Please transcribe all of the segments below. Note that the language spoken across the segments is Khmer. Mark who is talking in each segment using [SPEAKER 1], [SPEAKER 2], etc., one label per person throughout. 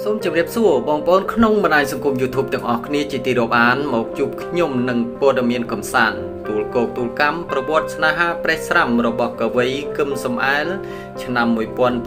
[SPEAKER 1] សូមជម្រាបសួរបងប្អូនក្នុងបណ្ដាញសង្គម YouTube ទាំងអស់គ្នាជាទីរាប់អានមកជួបខ្ញុំនឹងព័ត៌មានកំសាន្តទូលគោកទូលកម្មប្រវត្តិស្នេហាប្រេះស្រាំរបស់កវីគឹមសំអែលឆ្នាំ 1974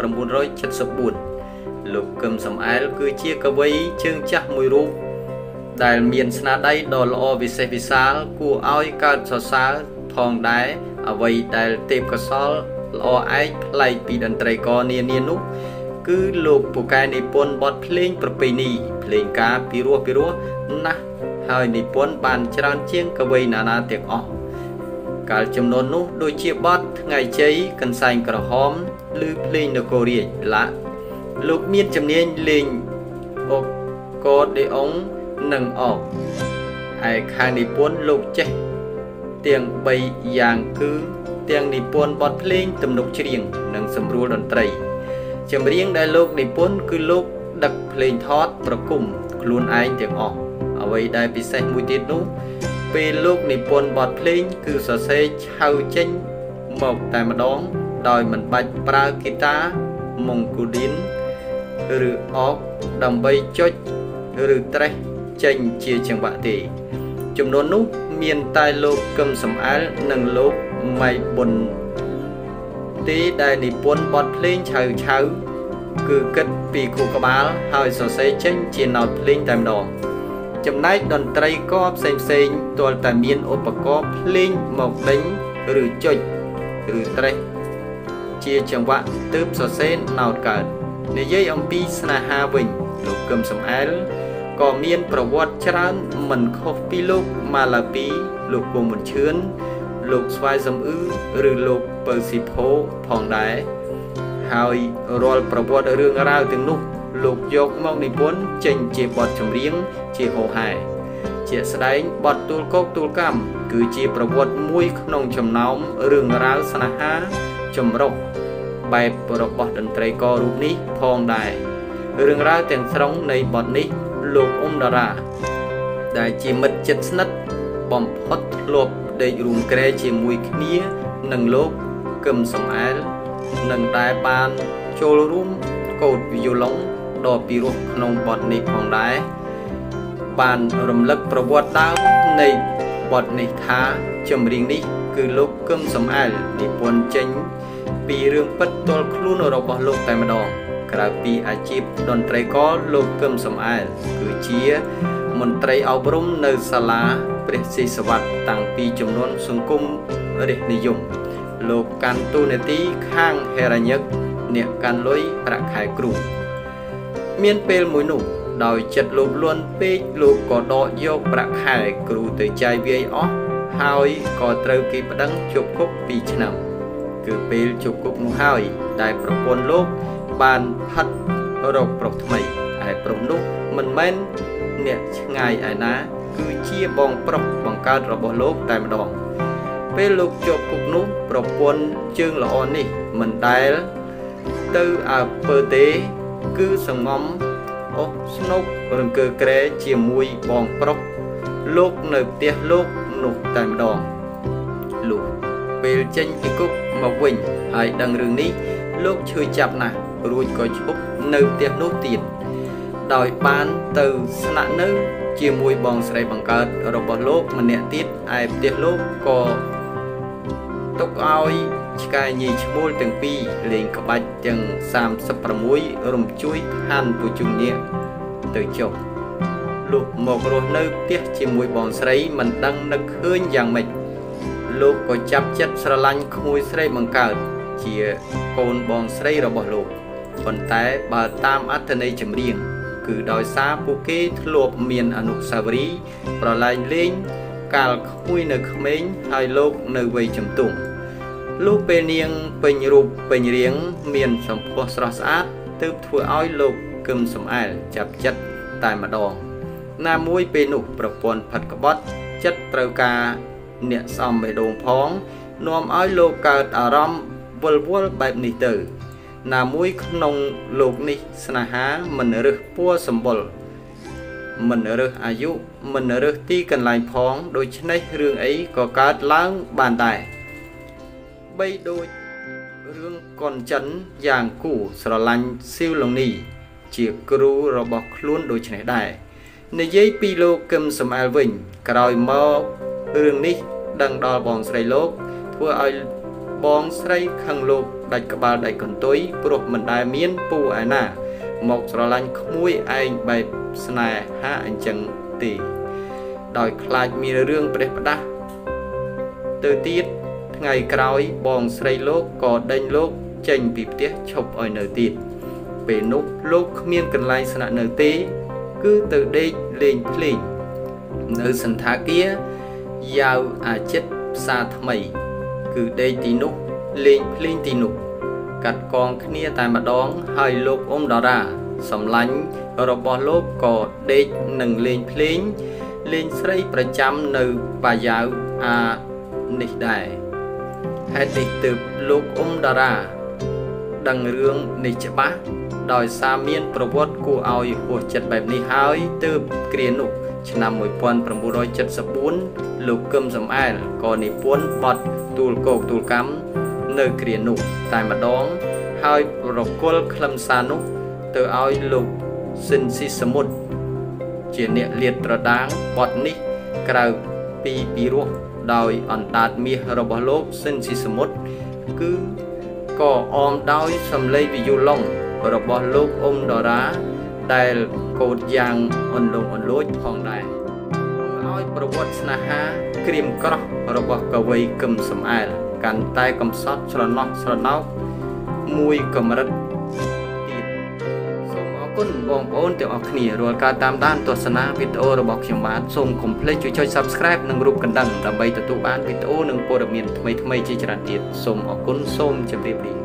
[SPEAKER 1] លោកគឹមសំអែលគឺជាកវីជើងចាស់មួយរូបដែលមានស្នាដៃដ៏ល្អវិសេសវិសាលគួរឲ្យកើតសរសើរផងដែរអ្វីដែលទេពកោសល្យល្អឯកប្លែកពីតន្ត្រីករនានានោះគឺលោកពូកែនិពន្ធបទភ្លេងប្រពៃណីភ្លេងការពីរោះណាស់ហើយនិពន្ធបានច្រើនជាងកវីណានាទាំងអស់កាលចំនួននោះដូចជាបទថ្ងៃជ័យកន្សែងក្រហមឬភ្លេងនគររាជឡាលោកមានជំនាញលេងអុកកូដេអុងនិងអុកឯខាងនិពន្ធលោកចេះទាំង3យ៉ាងគឺទាំងនិពន្ធបទភ្លេងទំនុកច្រៀងនិងសម្រួលតន្ត្រីចម្រៀងដែលលោកនិពន្ធគឺលោកដឹកភ្លេងថតប្រគំខ្លួនឯងទាំងអស់អ្វីដែលពិសេសមួយទៀតនោះពេលលោកនិពន្ធបទភ្លេងគឺសរសេរឆៅចេញមកតែម្ដងដោយមិនបាច់ប្រើហ្គីតាម៉ុងគូឌីនឬអុកដើម្បីចុចឬត្រេះចេញជាចង្វាក់ទេចំនួននោះមានតែលោកគឹមសំអែលនិងលោកម៉ៃប៊ុនទីដែលនិពន្ធបទភ្លេងឆៅគឺគិតពីខួរក្បាលហើយសរសេរចេញជាណោតភ្លេងតែម្ដងចំណែកតន្ត្រីករផ្សេងទាល់តែមានឧបករណ៍ភ្លេងមកដេញឬចុចឬត្រេះជាចង្វាក់ទើបសរសេរណោតកើតនិយាយអំពីស្នេហាវិញលោកគឹមសំអែលក៏មានប្រវត្តិច្រើនមិនខុសពីលោកម៉ាឡាពីលោកពងមុនឈឿនលោកស្វាយសំអ៊ឺឬលោកពៅស៊ីផូផងដែរហើយរាល់ប្រវត្តិរឿងរ៉ាវទាំងនោះលោកយកមកនិពន្ធចេញជាបទចម្រៀងជាហូហែជាស្ដែងបទទូលគោកទូលកម្មគឺជាប្រវត្តិមួយក្នុងចំណោមរឿងរ៉ាវស្នេហាចម្រុះបែបរបស់តន្ត្រីកររូបនេះផងដែររឿងរ៉ាវទាំងស្រុងនៃបទនេះលោកអ៊ុំតារាដែលជាមិត្តជិតស្និទ្ធបំផុតធ្លាប់ដេករួមក្រែជាមួយគ្នានឹងលោកគឹមសំអែលនឹងតែបានចូលរួមកូដវីយូឡុងដ៏ពិរោះក្នុងបទនេះផងដែរបានរំលឹកប្រវត្តិដើមនៃបទនេះថាចម្រៀងនេះគឺលោកគឹមសំអែលនិពន្ធចេញពីរឿងពិតផ្ទាល់ខ្លួនរបស់លោកតែម្ដងក្រៅពីអាជីពតន្ត្រីករលោកគឹមសំអែលគឺជាមន្ត្រីអប់រំនៅសាលាព្រះស៊ីសវត្តតាំងពីចំនួនសង្គមរាស្ត្រនិយមលោកកាន់តួនាទីខាងហេរញ្ញិកអ្នកកាន់លុយប្រាក់ខែគ្រូមានពេលមួយនោះដោយចិត្តលោភលន់ពេកលោកក៏ដកយកប្រាក់ខែគ្រូទៅចាយវាយអស់ហើយក៏ត្រូវគេប្តឹងជាប់គុក2ឆ្នាំគឺពេលជាប់គុកនោះហើយដែលប្រពន្ធលោកបានផិតរកប្រុសថ្មីឯប្រុសនោះមិនមែនអ្នកឆ្ងាយឯណាគឺជាបងប្រុសបង្កើតរបស់លោកតែម្ដងពេលលោកជាប់គុកនោះប្រពន្ធជើងល្អនេះមិនដែលទៅអើពើទេគឺសងំអុសស្នុករង្គើក្រែជាមួយបងប្រុសលោកនៅផ្ទះលោកនោះតែម្ដងលោកពេលចេញពីគុកមកវិញហើយដឹងរឿងនេះលោកឈឺចាប់ណាស់រួចក៏ឈប់នៅផ្ទះនោះទៀតដោយបានទៅស្នាក់នៅជាមួយបងស្រីបង្កើតរបស់លោកម្នាក់ទៀតឯផ្ទះលោកក៏ទុកឲ្យឆ្កែញីឈ្មោលទាំងពីរលេងក្បាច់ទាំង36រំជួយហាន់ពូជុងញាទៅចុះលោកមករស់នៅផ្ទះជាមួយបងស្រីមិនដឹងនឹកឃើញយ៉ាងម៉េចលោកក៏ចាប់ចិត្តស្រឡាញ់ក្មួយស្រីបង្កើតជាកូនបងស្រីរបស់លោកប៉ុន្តែបើតាមអត្ថន័យចម្រៀងគឺដោយសារពួកគេធ្លាប់មានអនុស្សាវរីយ៍ប្រឡែងលេងកាលក្មួយនៅក្មេងហើយលោកនៅវ័យជំទង់លុះពេលនាងពេញរូបពេញរាងមានសម្ផស្សស្រស់ស្អាតទើបធ្វើឲ្យលោកគឹមសំអែលចាប់ចិត្តតែម្ដងណាមួយពេលនោះប្រពន្ធផិតក្បត់ចិត្តត្រូវការអ្នកសំបេះដូងផងនាំឲ្យលោកកើតអារម្មណ៍វល់បែបនេះទៅណាមួយក្នុងលោកនេះស្នេហាមិនរើសពណ៌សម្បុរមិនរើសអាយុមិនរើសទីកន្លែងផងដូច្នេះរឿងអីក៏កើតឡើងបានដែរបីដូចរឿងកុនចិនយ៉ាងគូស្រឡាញ់ស៊ីវឡុងនីជាគ្រូរបស់ខ្លួនដូចនេះដែរនិយាយពីលោកកឹមសំអាលវិញក្រោយមករឿងនេះដឹងដល់បងស្រីលោកធ្វើឲ្យបងស្រីខឹងលោកដាច់ក្បាលដាច់កន្ទុយព្រោះមិនដែលមានពូឯណាមកស្រឡាញ់ក្មួយឯងបែបស្នេហាអញ្ចឹងទេដោយខ្លាចមានរឿងប្រេះផ្ដាស់ទៅទៀតថ្ងៃក្រោយបងស្រីលោកក៏ដេញលោកចេញពីផ្ទះឈប់ឲ្យនៅទៀតពេលនោះលោកគ្មានកន្លែងស្នាក់នៅទេគឺទៅដេកលេងភ្លេងនៅសន្តាគារយ៉ាវអាចិតផ្សារថ្មីគឺដេកទីនោះលេងភ្លេងទីនោះកាត់កងគ្នាតែម្ដងហើយលោកអ៊ុំតារាសម្លាញ់របស់លោកក៏ដេកនឹងលេងភ្លេងលេងស្រីប្រចាំនៅបាយ៉ាវអានេះដែរហេតុនេះទើបលោកអ៊ុំតារាដឹងរឿងនេះច្បាស់ដោយសារមានប្រវត្តិគួរឲ្យហួសចិត្តបែបនេះហើយទើបគ្រានោះឆ្នាំ1974លោកកឹមសំអែលក៏និពន្ធបទទូលគោកទូលកម្មនៅគ្រានោះតែម្ដងហើយរកុលខ្លឹមសារនោះទៅឲ្យលោកស៊ិនស៊ីសមុទ្រជាអ្នកលាតត្រដាងបទនេះក្រៅពីពីរោះដោយអណ្ដាតមាសរបស់លោកស៊ិនស៊ីសមុទ្រគឺក៏អមដោយសំឡេងវីយូឡុងរបស់លោកអ៊ុំតារាដែលកូតយ៉ាងអន្លង់អន្លូចផងដែរធ្វើឲ្យប្រវត្តិស្នេហាក្រៀមក្រោះរបស់កវីកឹមសំអែលកាន់តែកំសត់ស្រណោះស្រណោកមួយកម្រិតទៀតសូមអរគុណបងប្អូនទាំងអស់គ្នារាល់ការតាមដានទស្សនាវីដេអូរបស់ខ្ញុំបាទសូមកុំភ្លេចជួយចុច Subscribe និងរូបកណ្ដឹងដើម្បីទទួលបានវីដេអូនិងព័ត៌មានថ្មីៗជាច្រើនទៀតសូមអរគុណសូមជម្រាបលា